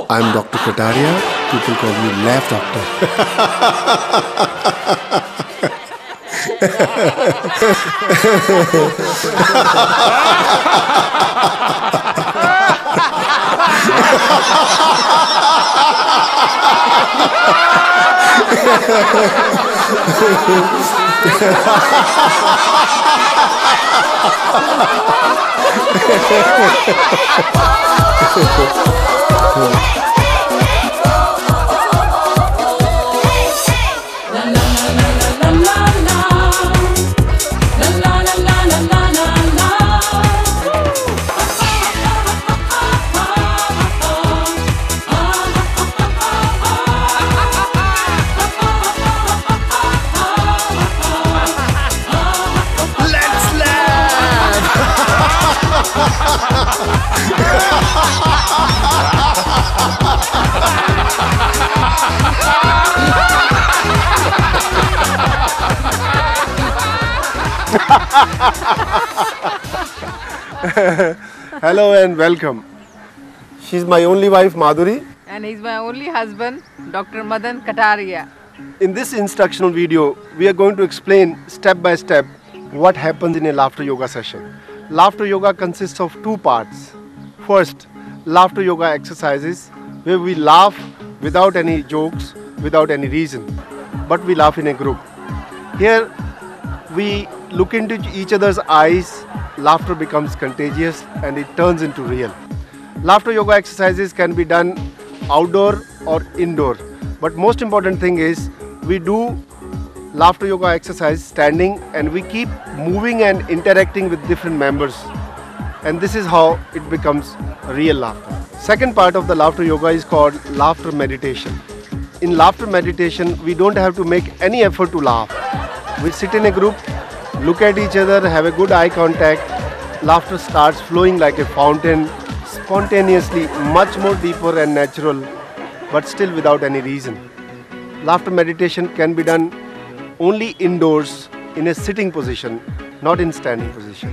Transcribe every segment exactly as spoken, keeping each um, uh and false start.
I'm Doctor Kataria. People call me Laugh Doctor. Hello and welcome. She's my only wife Madhuri. And he's my only husband, Doctor Madan Kataria. In this instructional video, we are going to explain step by step what happens in a laughter yoga session. Laughter yoga consists of two parts. First, laughter yoga exercises where we laugh without any jokes, without any reason, but we laugh in a group. Here, we look into each other's eyes, laughter becomes contagious and it turns into real. Laughter yoga exercises can be done outdoor or indoor, but most important thing is we do laughter yoga exercise standing and we keep moving and interacting with different members, and this is how it becomes real laughter. Second part of the laughter yoga is called laughter meditation. In laughter meditation, we don't have to make any effort to laugh. We sit in a group, look at each other, have a good eye contact. Laughter starts flowing like a fountain, spontaneously, much more deeper and natural, but still without any reason. Laughter meditation can be done only indoors in a sitting position, not in standing position.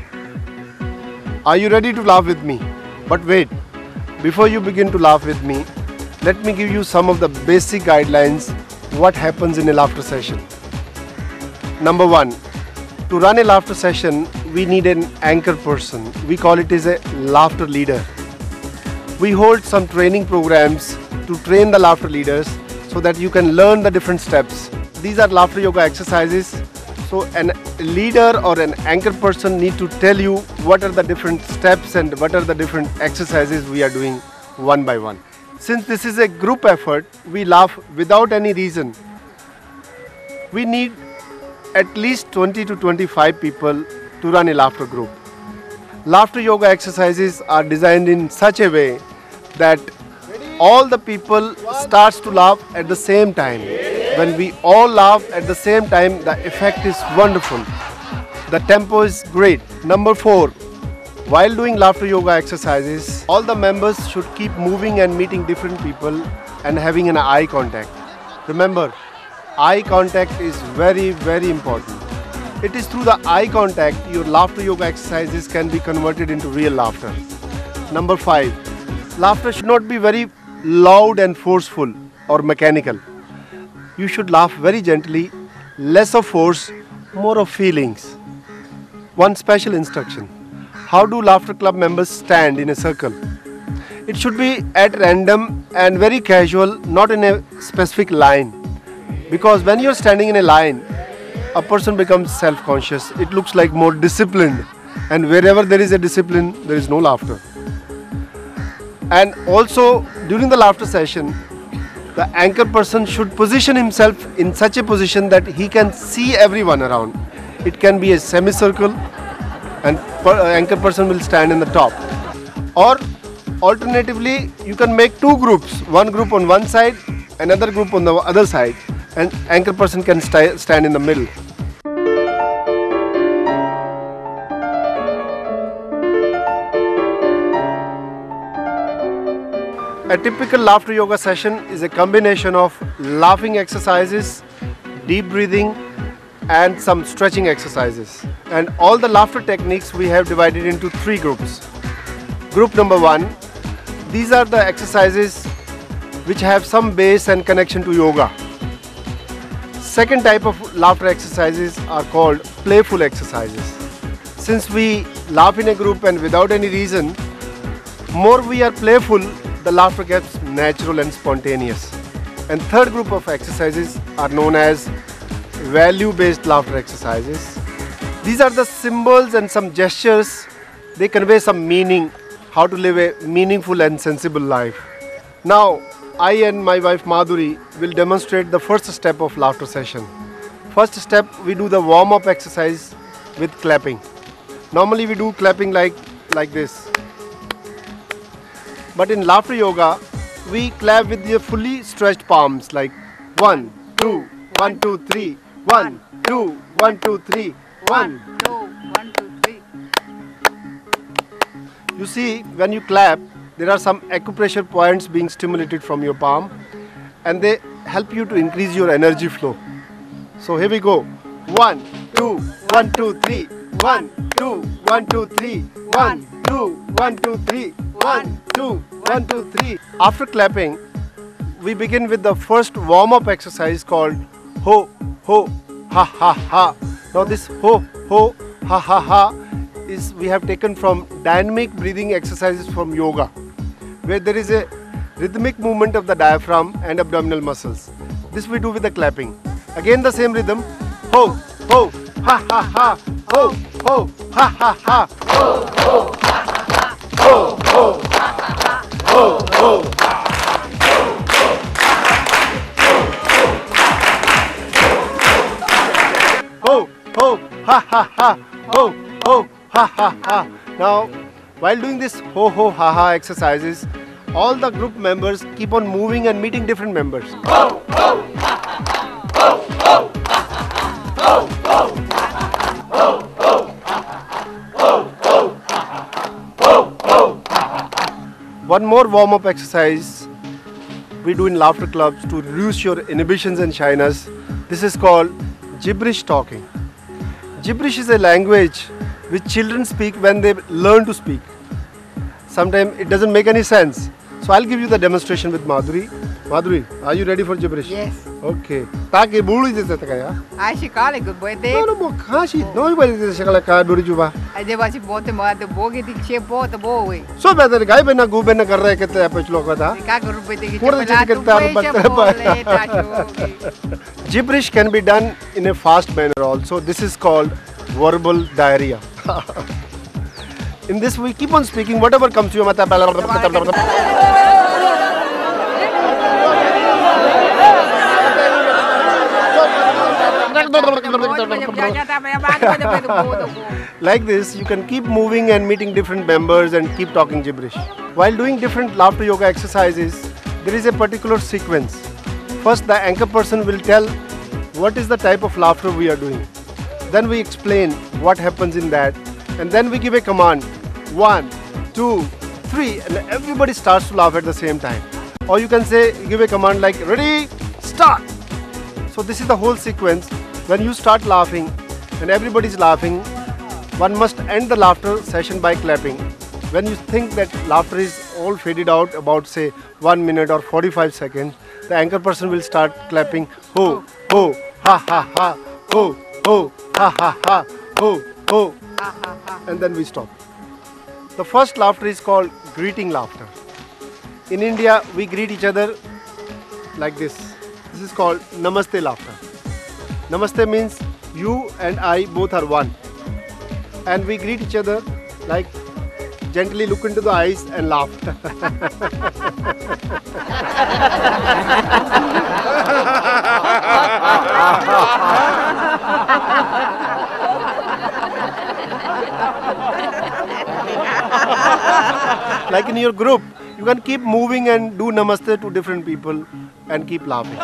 Are you ready to laugh with me? But wait, before you begin to laugh with me, let me give you some of the basic guidelines what happens in a laughter session. Number one, to run a laughter session, we need an anchor person. We call it as a laughter leader. We hold some training programs to train the laughter leaders so that you can learn the different steps. These are laughter yoga exercises. So a leader or an anchor person need to tell you what are the different steps and what are the different exercises we are doing one by one. Since this is a group effort, we laugh without any reason. We need at least twenty to twenty-five people to run a laughter group. Laughter yoga exercises are designed in such a way that all the people starts to laugh at the same time. When we all laugh at the same time, the effect is wonderful. The tempo is great. Number four, while doing laughter yoga exercises, all the members should keep moving and meeting different people and having an eye contact. Remember, eye contact is very, very important. It is through the eye contact your laughter yoga exercises can be converted into real laughter. Number five, laughter should not be very loud and forceful or mechanical. You should laugh very gently, less of force, more of feelings. One special instruction. How do laughter club members stand in a circle? It should be at random and very casual, not in a specific line. Because when you're standing in a line, a person becomes self-conscious. It looks like more disciplined. And wherever there is a discipline, there is no laughter. And also, during the laughter session, the anchor person should position himself in such a position that he can see everyone around. It can be a semicircle and per, anchor person will stand in the top. Or alternatively, you can make two groups. One group on one side, another group on the other side. And anchor person can st stand in the middle. A typical laughter yoga session is a combination of laughing exercises, deep breathing, and some stretching exercises. And all the laughter techniques we have divided into three groups. Group number one, these are the exercises which have some base and connection to yoga. Second type of laughter exercises are called playful exercises. Since we laugh in a group and without any reason, more we are playful, the laughter gets natural and spontaneous. And third group of exercises are known as value-based laughter exercises. These are the symbols and some gestures. They convey some meaning, how to live a meaningful and sensible life. Now, I and my wife Madhuri will demonstrate the first step of laughter session. First step, we do the warm-up exercise with clapping. Normally we do clapping like, like this. But in laughter yoga, we clap with the fully stretched palms like one, two, one, two, three, one, two, one, two, three, one, two, one, two, three. You see, when you clap, there are some acupressure points being stimulated from your palm and they help you to increase your energy flow. So here we go. One, two, one, two, three. One, two, one, two, three. One, two, one, two, three. One, two, one, two, three. After clapping, we begin with the first warm-up exercise called ho, ho, ha, ha, ha. Now this ho, ho, ha, ha, ha is we have taken from dynamic breathing exercises from yoga, where there is a rhythmic movement of the diaphragm and abdominal muscles. This we do with the clapping. Again the same rhythm. Ho, ho, ha, ha, ha. Ho, ho, ha, ha, ha. Ho, ho, ha, ha, ha. Ho, ho, ha, ha, ha. Ho, ho. Ho, ho, ha, ha, ha. Ho, ho, ha, ha, ha. Now, while doing this ho, ho, ha, ha exercises, all the group members keep on moving and meeting different members. Ho, ho, ha, ha, ha. Ho, ho, ha, ha, ha. Ho, ho, ha, ha, ha. Ho, ho, ha, ha, ha. Ho, ho, ha, ha, ha. Ho, ho, ha, ha, ha. One more warm-up exercise we do in laughter clubs to reduce your inhibitions and shyness. This is called gibberish talking. Gibberish is a language which children speak when they learn to speak. Sometimes it doesn't make any sense. So I'll give you the demonstration with Madhuri. Madhuri, are you ready for gibberish? Yes. Okay. Taki bulu is it kaya? I should call it good boy. No, no, no. Kashi. No, you bali this shakala ka duri juba. I did watch both the mother, the bogie, the shape, both the boy. So better guy bena go bena kar rahe kete approach loka tha. Gibberish can be done in a fast manner also. This is called verbal diarrhea. In this we keep on speaking whatever comes to your mouth. Like this, you can keep moving and meeting different members and keep talking gibberish. While doing different laughter yoga exercises, there is a particular sequence. First, the anchor person will tell what is the type of laughter we are doing. Then we explain what happens in that, and then we give a command. One, two, three, and everybody starts to laugh at the same time. Or you can say, give a command like, ready, start. So this is the whole sequence. When you start laughing and everybody is laughing, one must end the laughter session by clapping. When you think that laughter is all faded out, about say one minute or forty-five seconds, the anchor person will start clapping, ho, ho, ha, ha, ha, ho, ho, ha, ha, ha, ho, ho, Ha, ha, ha. and then we stop. The first laughter is called greeting laughter. In India, we greet each other like this. This is called Namaste laughter. Namaste means you and I both are one. And we greet each other like gently look into the eyes and laugh. Like in your group, you can keep moving and do namaste to different people and keep laughing.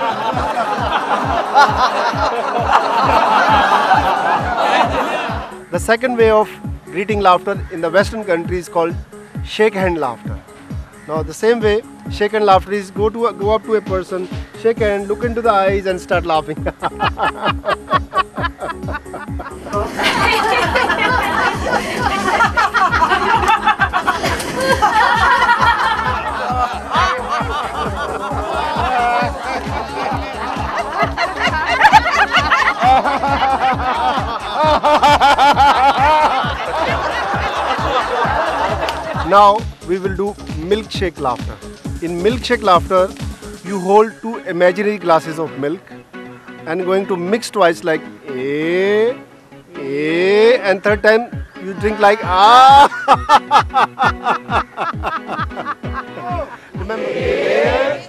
The second way of greeting laughter in the Western countries is called shake hand laughter. Now the same way, shake hand laughter is go to a, go up to a person, shake hand, look into the eyes and start laughing. Now we will do milkshake laughter. In milkshake laughter, you hold two imaginary glasses of milk and going to mix twice like A, A, and third time you drink like ah. Remember A,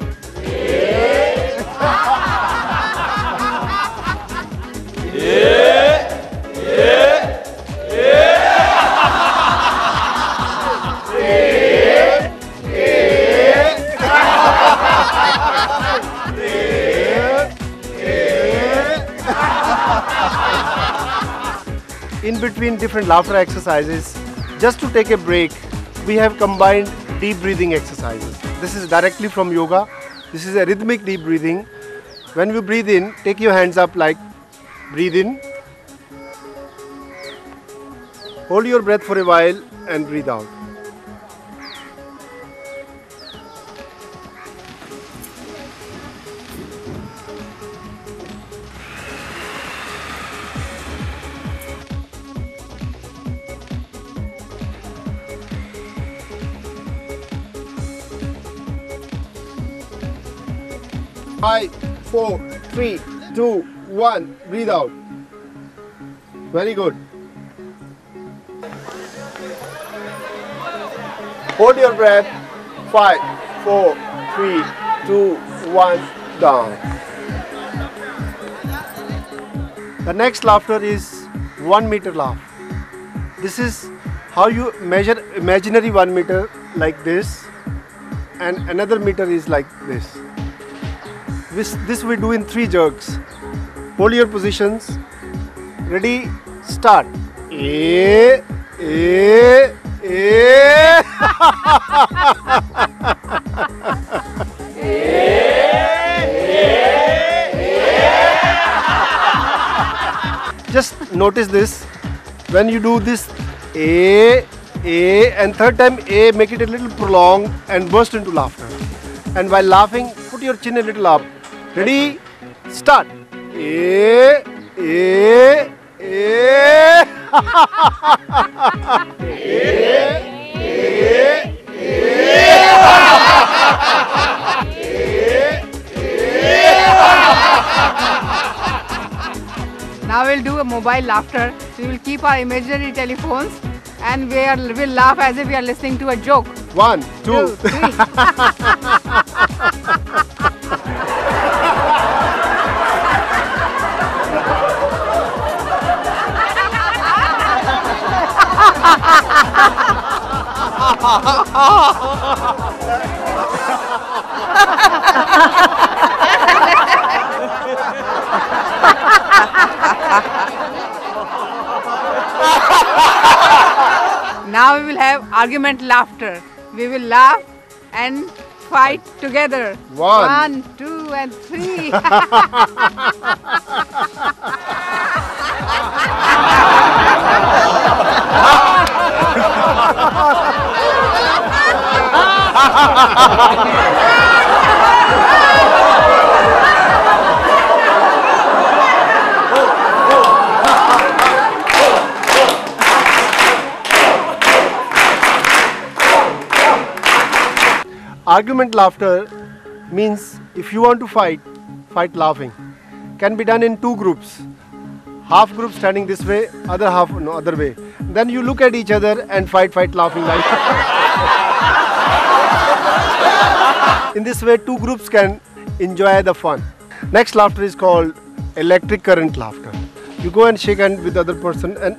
in between different laughter exercises, just to take a break, we have combined deep breathing exercises. This is directly from yoga. This is a rhythmic deep breathing. When you breathe in, take your hands up like breathe in. Hold your breath for a while and breathe out. Five, four, three, two, one. Breathe out. Very good. Hold your breath. Five, four, three, two, one. Down. The next laughter is one meter laugh. This is how you measure imaginary one meter like this, and another meter is like this. This, this we do in three jerks. Hold your positions. Ready? Start. A, A, A. Just notice this. When you do this A, A, and third time A, make it a little prolonged and burst into laughter. And while laughing, put your chin a little up. Ready? Start. A, A, A. Now we'll do a mobile laughter. We will keep our imaginary telephones and we are, will laugh as if we are listening to a joke. One, two, Two three. Now we will have argument laughter. We will laugh and fight together. One. One, two, and three. Argument laughter means if you want to fight, fight laughing. Can be done in two groups. Half group standing this way, other half no other way. Then you look at each other and fight, fight laughing like. In this way, two groups can enjoy the fun. Next laughter is called electric current laughter. You go and shake hand with the other person and.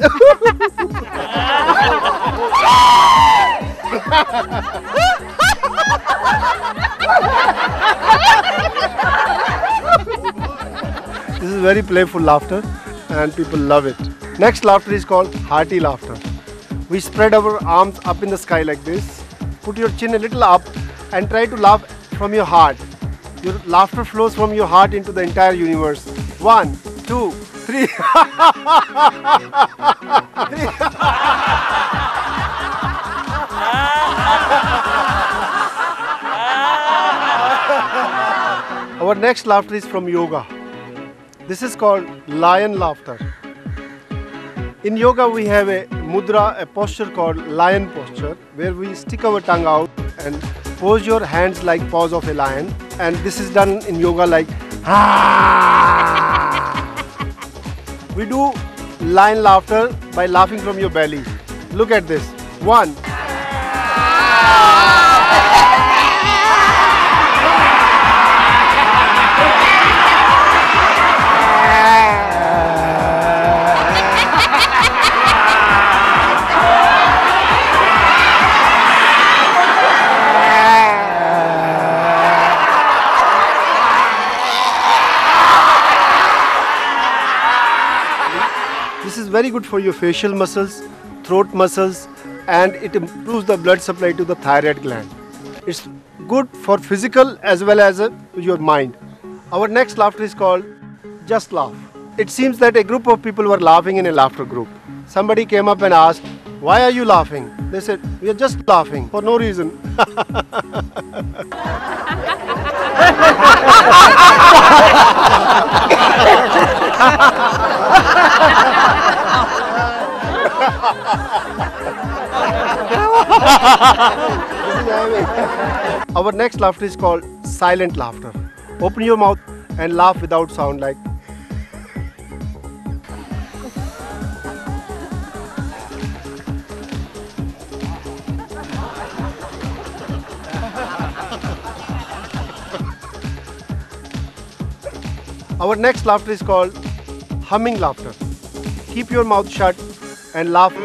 This is very playful laughter and people love it. Next laughter is called hearty laughter. We spread our arms up in the sky like this. Put your chin a little up and try to laugh from your heart. Your laughter flows from your heart into the entire universe. One, two, three. Our next laughter is from yoga. This is called lion laughter. In yoga we have a mudra, a posture called lion posture, where we stick our tongue out and pose your hands like paws of a lion. And this is done in yoga like we do lion laughter by laughing from your belly. Look at this. One. This is very good for your facial muscles, throat muscles, and it improves the blood supply to the thyroid gland. It's good for physical as well as uh, your mind. Our next laughter is called just laugh. It seems that a group of people were laughing in a laughter group. Somebody came up and asked, "Why are you laughing?" They said, "We are just laughing for no reason." Our next laughter is called silent laughter. Open your mouth and laugh without sound like. Our next laughter is called humming laughter. Keep your mouth shut and laugh.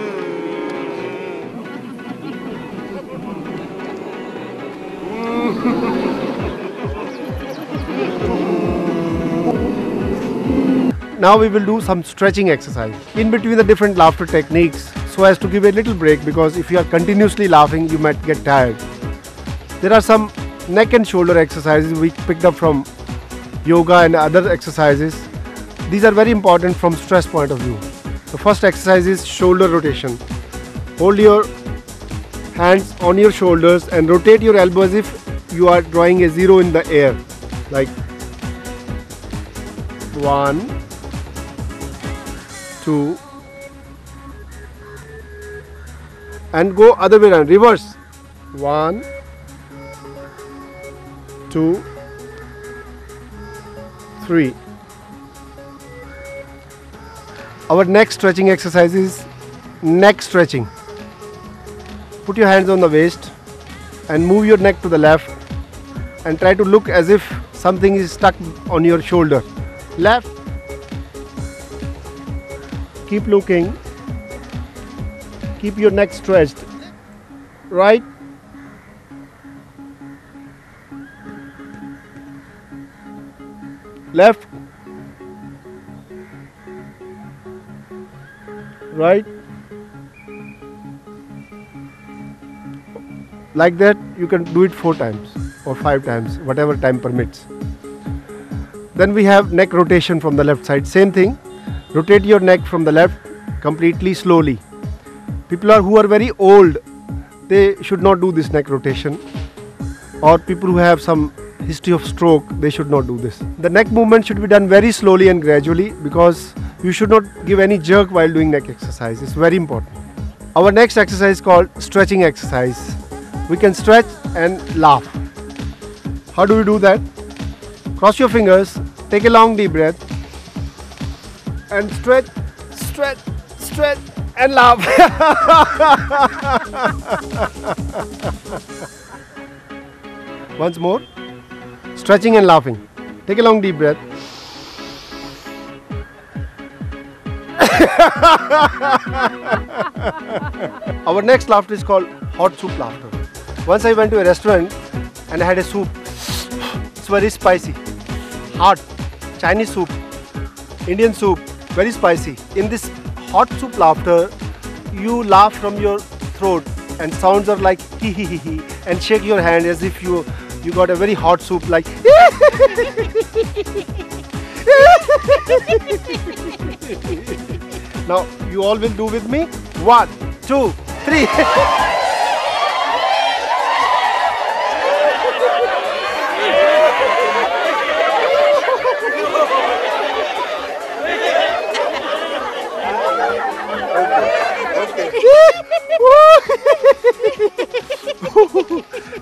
Now we will do some stretching exercise in between the different laughter techniques so as to give a little break, because if you are continuously laughing you might get tired. There are some neck and shoulder exercises we picked up from yoga and other exercises. These are very important from stress point of view. The first exercise is shoulder rotation. Hold your hands on your shoulders and rotate your elbows as if you are drawing a zero in the air. Like one, two, and go other way around, reverse. One, two, three. Our next stretching exercise is neck stretching. Put your hands on the waist and move your neck to the left and try to look as if something is stuck on your shoulder. Left. Keep looking. Keep your neck stretched. Right. Left. Right. Like that, you can do it four times or five times, whatever time permits. Then we have neck rotation from the left side. Same thing. Rotate your neck from the left completely slowly. People are who are very old, they should not do this neck rotation. Or people who have some history of stroke, they should not do this. The neck movement should be done very slowly and gradually, because you should not give any jerk while doing neck exercise. It's very important. Our next exercise is called stretching exercise. We can stretch and laugh. How do we do that? Cross your fingers, take a long deep breath and stretch, stretch, stretch and laugh. Once more, stretching and laughing. Take a long deep breath. Our next laughter is called hot soup laughter. Once I went to a restaurant and I had a soup. It's very spicy, hot, Chinese soup, Indian soup, very spicy. In this hot soup laughter, you laugh from your throat and sounds are like hee hee hee hee, and shake your hand as if you you got a very hot soup like. Now you all will do with me. One, two, three. Okay.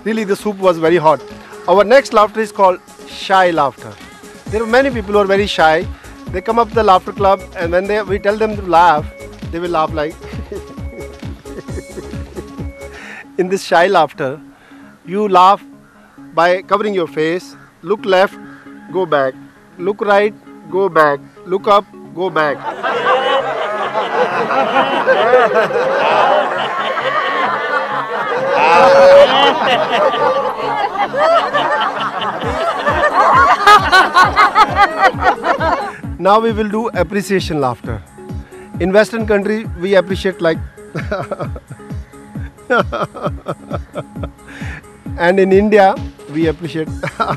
Really, the soup was very hot. Our next laughter is called shy laughter. There are many people who are very shy. They come up to the laughter club, and when they, we tell them to laugh, they will laugh like. In this shy laughter, you laugh by covering your face. Look left, go back. Look right, go back. Look up, go back. Now we will do appreciation laughter. In Western country, we appreciate like and in India, we appreciate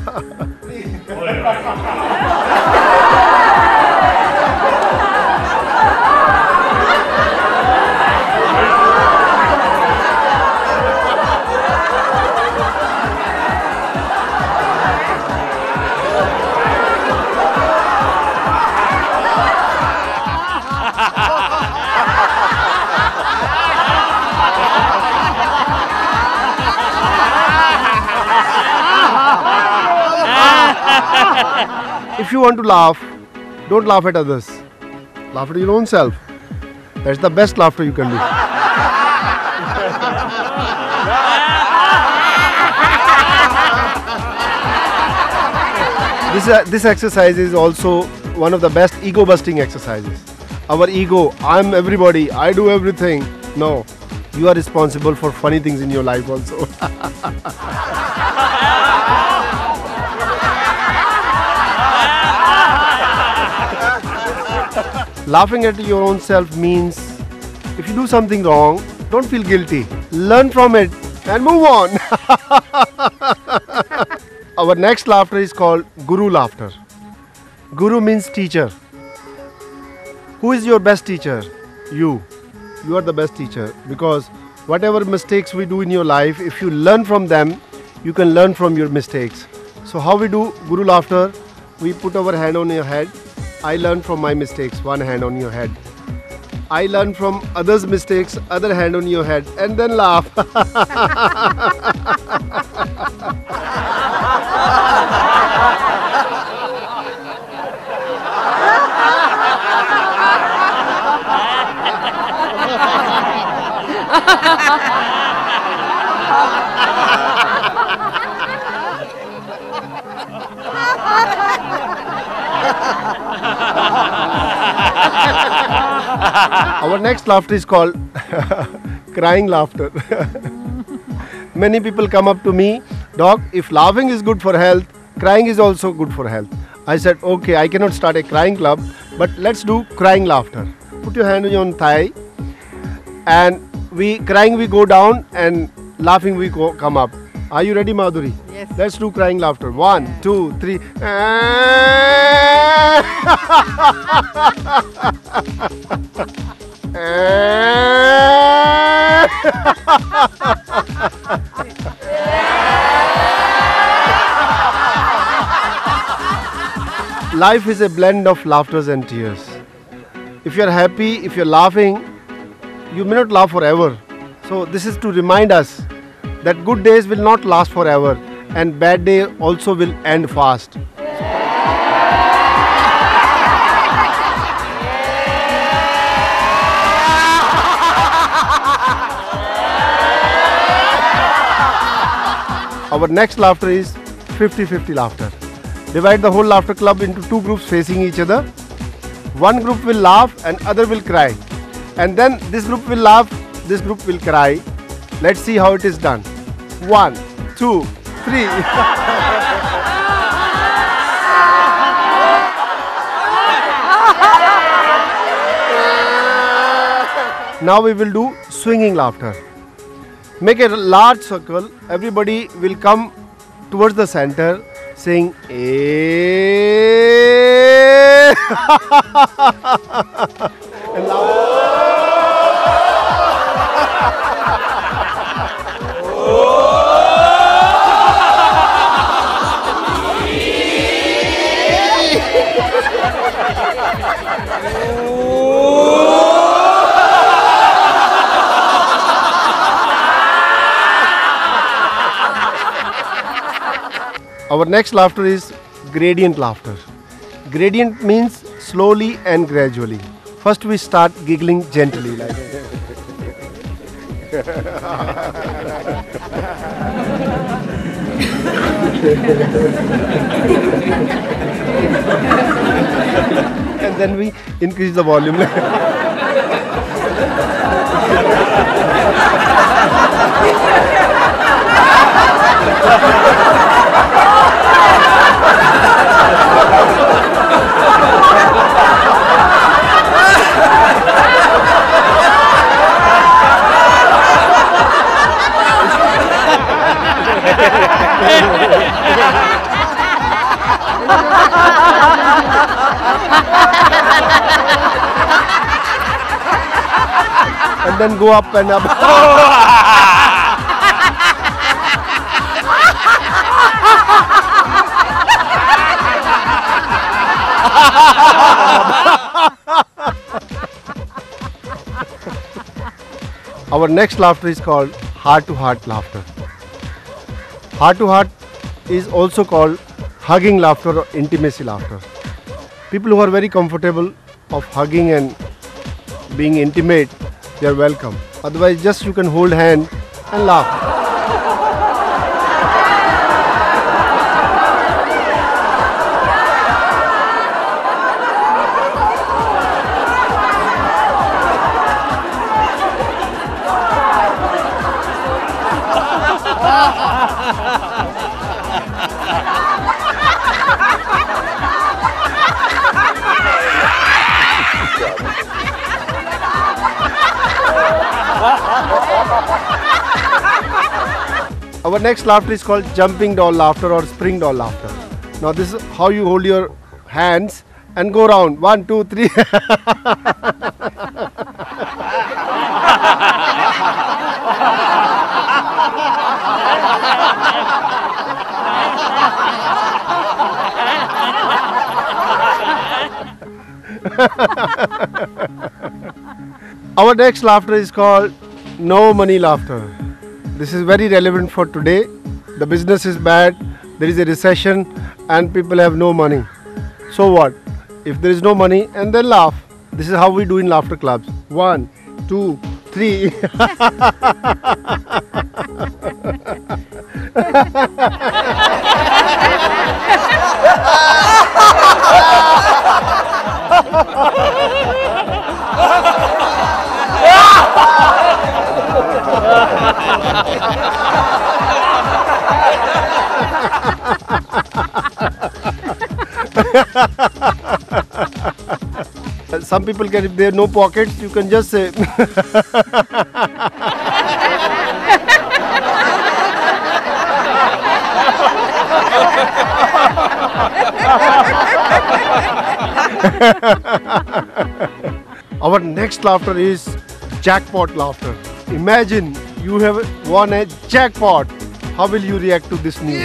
if you want to laugh, don't laugh at others. Laugh at your own self. That's the best laughter you can do. This, uh, this exercise is also one of the best ego busting exercises. Our ego, I'm everybody, I do everything. No, you are responsible for funny things in your life also. Laughing at your own self means if you do something wrong, don't feel guilty. Learn from it and move on. Our next laughter is called Guru laughter. Guru means teacher. Who is your best teacher? You. You are the best teacher, because whatever mistakes we do in your life, if you learn from them, you can learn from your mistakes. So how we do Guru laughter? We put our hand on your head. I learn from my mistakes, one hand on your head. I learn from others' mistakes, other hand on your head, and then laugh. Our next laughter is called crying laughter. Many people come up to me, Doc, if laughing is good for health, crying is also good for health. I said, okay, I cannot start a crying club, but let's do crying laughter. Put your hand on your thigh, and we crying we go down and laughing we go, come up. Are you ready, Madhuri? Yes. Let's do crying laughter. One, two, three. Life is a blend of laughters and tears. If you're happy, if you're laughing, you may not laugh forever. So this is to remind us that good days will not last forever and bad day also will end fast. Our next laughter is fifty fifty laughter. Divide the whole laughter club into two groups facing each other. One group will laugh and other will cry. And then this group will laugh, this group will cry. Let's see how it is done. One, two, three. Now we will do swinging laughter. Make a large circle. Everybody will come towards the center saying "Eh." And laugh. Our next laughter is gradient laughter. Gradient means slowly and gradually. First we start giggling gently like and then we increase the volume. And then go up and up. Our next laughter is called heart to heart laughter. Heart to heart is also called hugging laughter or intimacy laughter. People who are very comfortable of hugging and being intimate, they are welcome. Otherwise, just you can hold hand and laugh. Our next laughter is called jumping doll laughter or spring doll laughter. Now this is how you hold your hands and go round. One, two, three. Our next laughter is called no money laughter. This is very relevant for today. The business is bad, there is a recession and people have no money. So what? If there is no money, and then laugh. This is how we do in laughter clubs. One, two, three. Some people can, if they have no pockets, you can just say. Our next laughter is jackpot laughter. Imagine you have won a jackpot. How will you react to this news?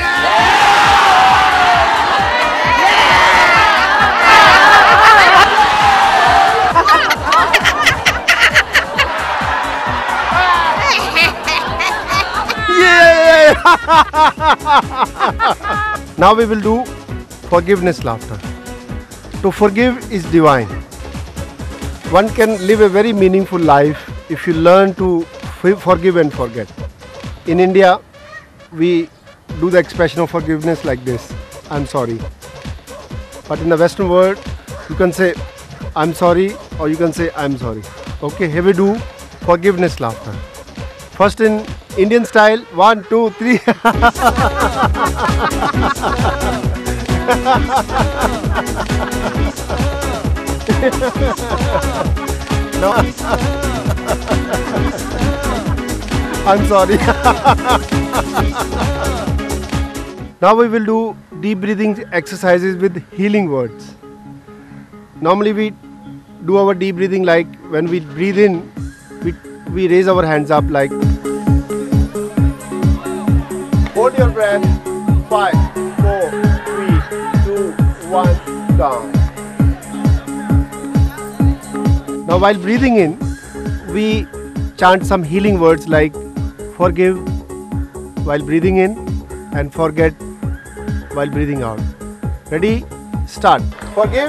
Now we will do forgiveness laughter. To forgive is divine. One can live a very meaningful life if you learn to forgive and forget. In India, we do the expression of forgiveness like this: I'm sorry. But in the Western world, you can say I'm sorry or you can say I'm sorry. Okay, here we do forgiveness laughter. First in Indian style, one, two, three. No. I'm sorry. Now we will do deep breathing exercises with healing words. Normally we do our deep breathing like when we breathe in, we, we raise our hands up like. Hold your breath. Five, four, three, two, one, down. Now while breathing in, we chant some healing words like forgive while breathing in and forget while breathing out. Ready? Start. Forgive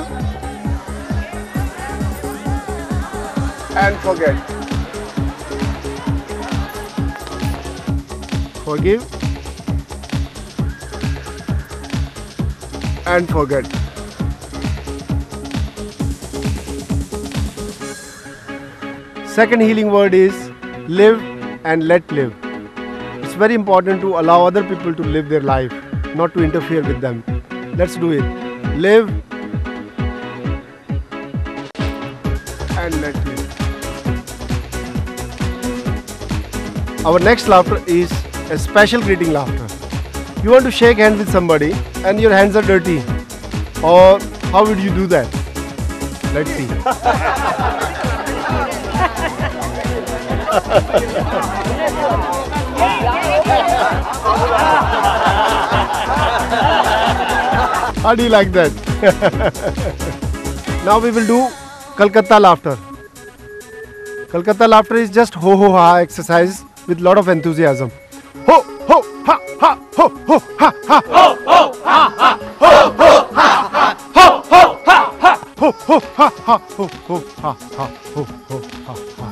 and forget. Forgive and forget. Second healing word is live and let live. It's very important to allow other people to live their life, not to interfere with them. Let's do it. Live and let live. Our next laughter is a special greeting laughter. You want to shake hands with somebody and your hands are dirty. Or how would you do that? Let's see. How do you like that? Now we will do Kolkata laughter. Kolkata laughter is just ho ho ha exercise with lot of enthusiasm. Ho ho ha ha ho ho ha ha ho ho ha ha ho ho ha ha ho ho ha ha ho ho ha ha ho ho ha ha ho ho ha ha.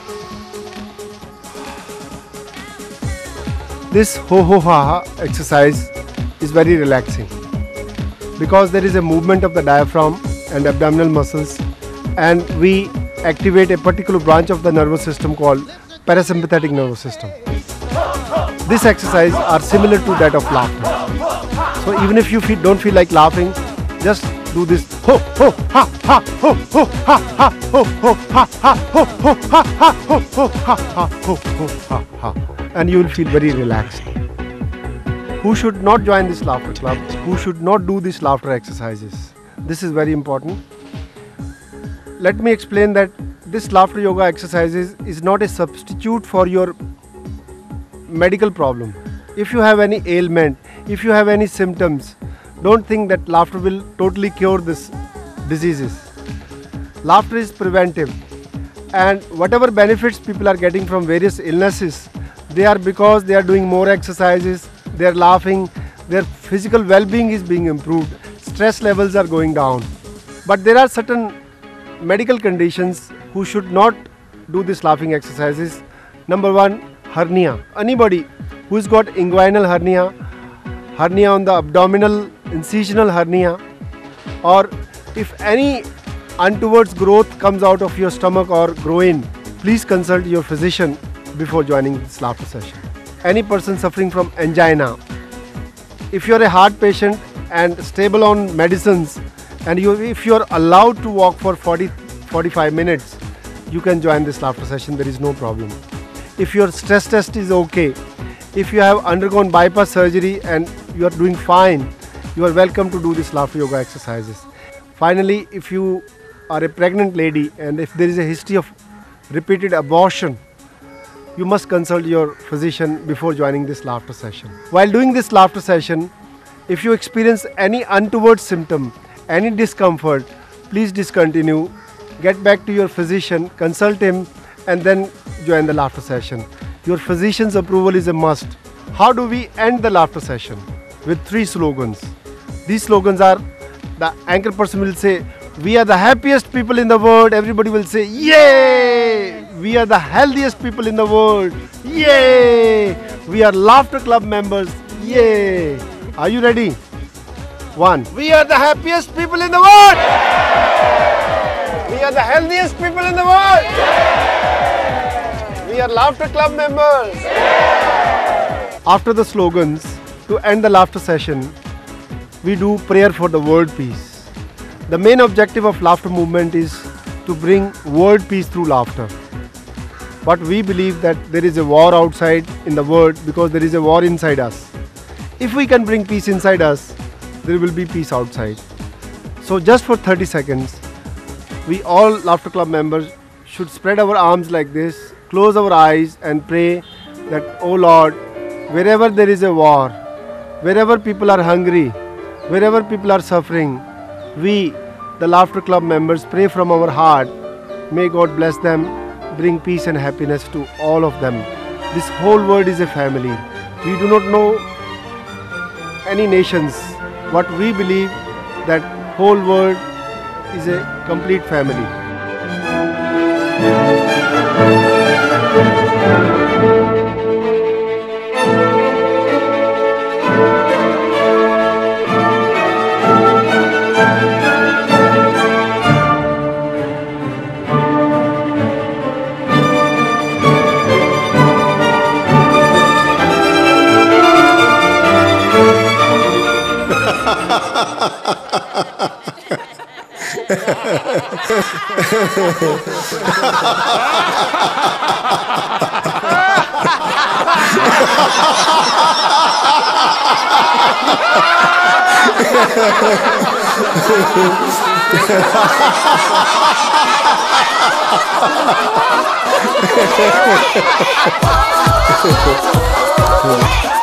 This ho ho ha ha exercise is very relaxing because there is a movement of the diaphragm and abdominal muscles, and we activate a particular branch of the nervous system called parasympathetic nervous system. This exercise are similar to that of laughter. So even if you feel, don't feel like laughing, just do this ho ho ha ha ho ho ha ha ho ho ha ha ho ho ha ha ho ho ha ha ho ho ha ha, and you will feel very relaxed. Who should not join this laughter club? Who should not do these laughter exercises? This is very important. Let me explain that this laughter yoga exercises is not a substitute for your medical problem. If you have any ailment, if you have any symptoms, don't think that laughter will totally cure these diseases. Laughter is preventive, and whatever benefits people are getting from various illnesses, they are because they are doing more exercises, they are laughing, their physical well-being is being improved, stress levels are going down. But there are certain medical conditions who should not do these laughing exercises. Number one, hernia. Anybody who's got inguinal hernia, hernia on the abdominal, incisional hernia, or if any untowards growth comes out of your stomach or groin, please consult your physician before joining this laughter session. Any person suffering from angina, if you are a heart patient and stable on medicines, and you, if you are allowed to walk for forty to forty-five minutes, you can join this laughter session, there is no problem. If your stress test is okay, if you have undergone bypass surgery and you are doing fine, you are welcome to do this laughter yoga exercises. Finally, if you are a pregnant lady and if there is a history of repeated abortion, you must consult your physician before joining this laughter session. While doing this laughter session, if you experience any untoward symptom, any discomfort, please discontinue, get back to your physician, consult him, and then join the laughter session. Your physician's approval is a must. How do we end the laughter session? With three slogans. These slogans are, the anchor person will say, we are the happiest people in the world. Everybody will say, yay! We are the healthiest people in the world. Yay! We are laughter club members. Yay! Are you ready? One. We are the happiest people in the world. We are the healthiest people in the world. We are laughter club members. After the slogans, to end the laughter session, we do prayer for the world peace. The main objective of laughter movement is to bring world peace through laughter. But we believe that there is a war outside in the world because there is a war inside us. If we can bring peace inside us, there will be peace outside. So just for thirty seconds, we all laughter club members should spread our arms like this, close our eyes and pray that, oh Lord, wherever there is a war, wherever people are hungry, wherever people are suffering, we, the laughter club members, pray from our heart. May God bless them, bring peace and happiness to all of them. This whole world is a family. We do not know any nations, what we believe, that whole world is a complete family. Ha ha ha ha!